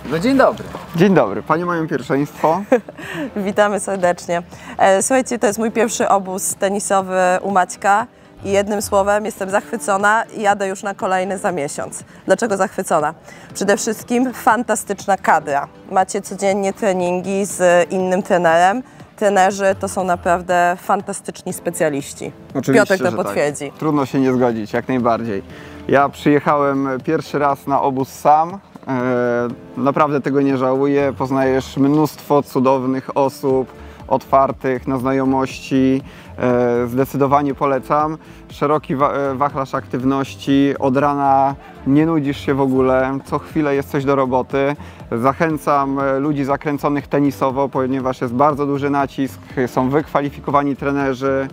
No dzień dobry. Dzień dobry, panie mają pierwszeństwo. Witamy serdecznie. Słuchajcie, to jest mój pierwszy obóz tenisowy u Maćka i jednym słowem jestem zachwycona i jadę już na kolejny za miesiąc. Dlaczego zachwycona? Przede wszystkim fantastyczna kadra. Macie codziennie treningi z innym trenerem. Trenerzy to są naprawdę fantastyczni specjaliści. Oczywiście, Piotrek to że potwierdzi. Tak. Trudno się nie zgodzić, jak najbardziej. Ja przyjechałem pierwszy raz na obóz sam. Naprawdę tego nie żałuję. Poznajesz mnóstwo cudownych osób, otwartych na znajomości. Zdecydowanie polecam. Szeroki wachlarz aktywności. Od rana nie nudzisz się w ogóle. Co chwilę jest coś do roboty. Zachęcam ludzi zakręconych tenisowo, ponieważ jest bardzo duży nacisk. Są wykwalifikowani trenerzy,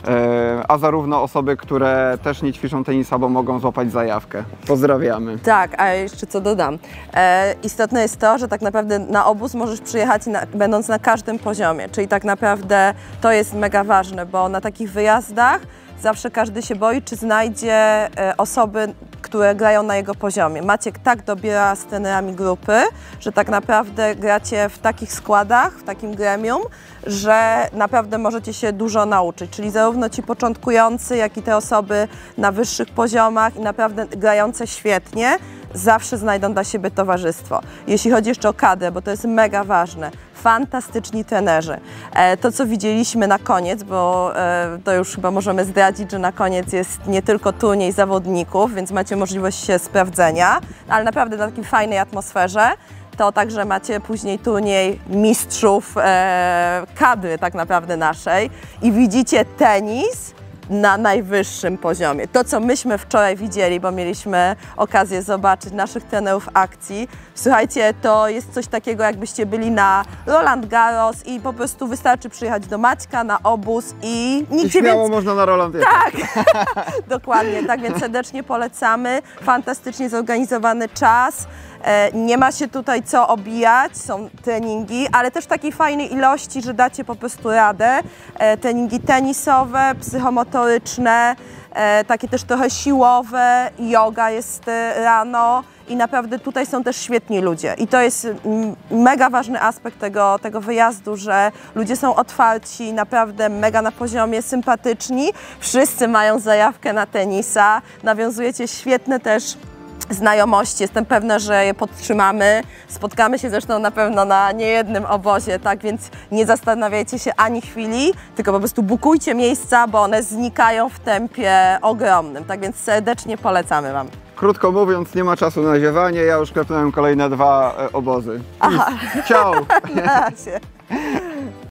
a zarówno osoby, które też nie ćwiczą tenisa, bo mogą złapać zajawkę. Pozdrawiamy. Tak, a jeszcze co dodam. Istotne jest to, że tak naprawdę na obóz możesz przyjechać będąc na każdym poziomie, czyli tak naprawdę to jest mega ważne, bo na takich wyjazdach zawsze każdy się boi, czy znajdzie osoby, które grają na jego poziomie. Maciek tak dobiera z trenerami grupy, że tak naprawdę gracie w takich składach, w takim gremium, że naprawdę możecie się dużo nauczyć, czyli zarówno ci początkujący, jak i te osoby na wyższych poziomach i naprawdę grające świetnie, zawsze znajdą dla siebie towarzystwo. Jeśli chodzi jeszcze o kadrę, bo to jest mega ważne, fantastyczni trenerzy. To, co widzieliśmy na koniec, bo to już chyba możemy zdradzić, że na koniec jest nie tylko turniej zawodników, więc macie możliwość sprawdzenia, ale naprawdę na takiej fajnej atmosferze. To także macie później turniej mistrzów kadry tak naprawdę naszej i widzicie tenis na najwyższym poziomie. To, co myśmy wczoraj widzieli, bo mieliśmy okazję zobaczyć naszych trenerów akcji, słuchajcie, to jest coś takiego, jakbyście byli na Roland Garros i po prostu wystarczy przyjechać do Maćka na obóz i nigdzie śmiało można na Roland jechać. Tak, dokładnie, tak więc serdecznie polecamy. Fantastycznie zorganizowany czas. Nie ma się tutaj co obijać, są treningi, ale też w takiej fajnej ilości, że dacie po prostu radę. Treningi tenisowe, psychomotoryczne, takie też trochę siłowe, yoga jest rano i naprawdę tutaj są też świetni ludzie. I to jest mega ważny aspekt tego wyjazdu, że ludzie są otwarci, naprawdę mega na poziomie, sympatyczni. Wszyscy mają zajawkę na tenisa, nawiązujecie świetne też znajomości. Jestem pewna, że je podtrzymamy. Spotkamy się zresztą na pewno na niejednym obozie, tak więc nie zastanawiajcie się ani chwili, tylko po prostu bukujcie miejsca, bo one znikają w tempie ogromnym. Tak więc serdecznie polecamy Wam. Krótko mówiąc, nie ma czasu na ziewanie. Ja już klepnąłem kolejne 2 obozy. Aha. Ciao! Na razie.